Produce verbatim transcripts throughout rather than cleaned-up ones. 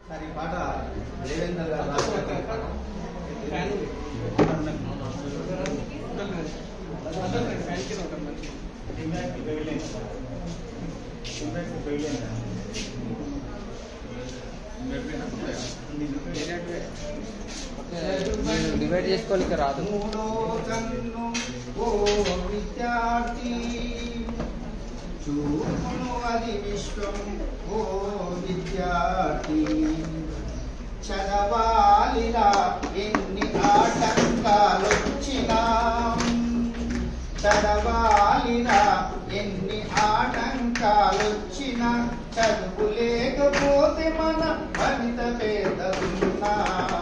Sir ఈ పాట దేవేంద్ర గారు రాసిన పాట. డివైడ్ చేసుకోవాలి రాదు. మూడో కన్ను ఓ విద్యార్థి చూపును అది విశ్వం ఓ విద్యార్థి చదవాలిరా ఎన్ని ఆటంకాలొచ్చినా చదవాలిరా ఎన్ని ఆటంకాలొచ్చినా చదువు లేకపోతే మన ఫలిత పేదలున్నా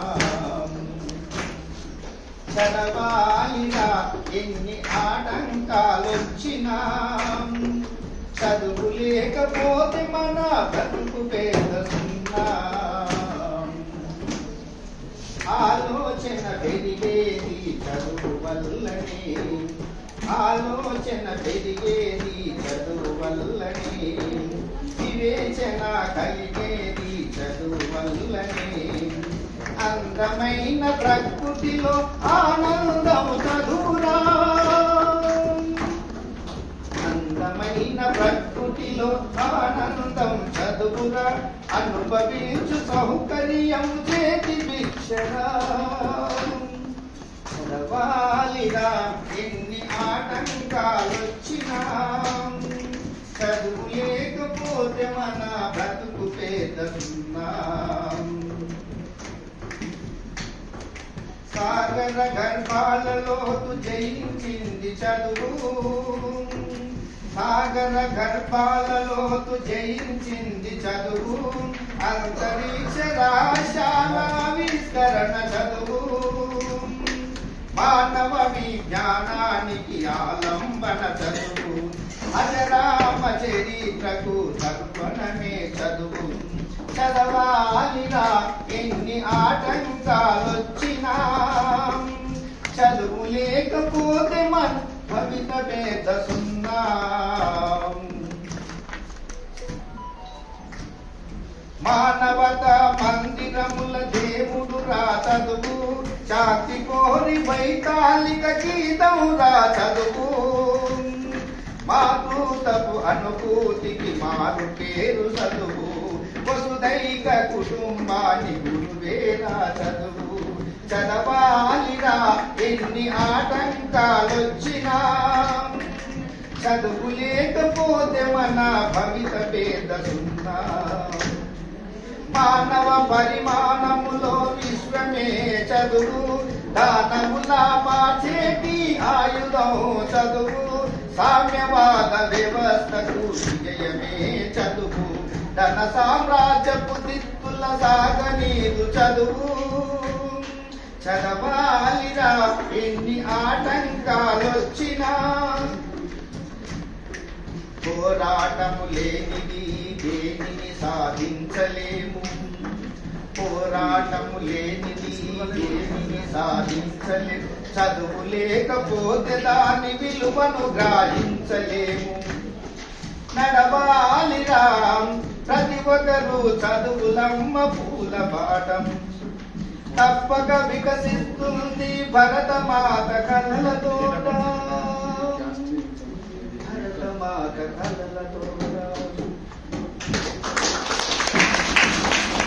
చదవాలిరా ఎన్ని ఆటంకాలొచ్చినా చదువు లేకపోతే మన బ్రతుకు పేదలున్నా ఆలోచన పెరిగేది చదువు వల్లనే ఆలోచన పెరిగేది చదువు వల్లనే వివేచన కలిగేది చదువు వల్లనే అందమైన ప్రకృతిలో ఆనందము చదువురా అందమైన ప్రకృతిలో ఆనందం చదువురా అనుభవించు సౌకర్యం చేతి భిక్షరా చదవాలిరా ఎన్ని ఆటంకాలొచ్చినా చదువు లేకపోతే మన బ్రతుకు పేదలున్నా సాగర గర్భాలలోతు జయించింది చదువు సాగర గర్భాలలోతు జయించింది చదువు అంతరిక్ష రాశాల ఆవిష్కరణ చదువు మానవ విజ్ఞానానికి ఆలంబన చదువు అజరామ చరిత్రకు తర్పణమే చదువు చదవాలిరా ఎన్ని ఆటంకాలొచ్చినా చదువు లేకపోతే మన భవిత పేద సున్నా మానవత మందిరముల దేవుడు రా చదువు శాంతి కోరి వైతాళిక గీతము రా చదువు మాతృతపు అనుభూతికి మారు పేరు చదువు వసుదైక కుటుంబాన్ని గురువేరా చదువు చదవాలిరా ఎన్ని ఆటంకాలొచ్చినా చదువు లేకపోతే మన భవిత పేద సున్నా మానవ పరిమాణములో విశ్వమే చదువు దానములా మార్చేటి ఆయుధం చదువు సామ్యవాద వ్యవస్థకు విజయమే చదువు ధన సామ్రాజ్యపు దిక్కుల సాగనీదు చదువు చదవాలిరా ఎన్ని ఆటంకాలొచ్చినా పోరాటము లేనిది దేనిని సాధించలేము పోరాటము లేనిది దేనిని సాధించలేము చదువు లేకపోతే దాని విలువను గ్రహించలేము నడవాలిరా ప్రతి ఒక్కరు చదువులమ్మ పూల పాఠం తప్పక వికసిస్తుంది భరతమాత కలల తోట భరతమాత కలల తోట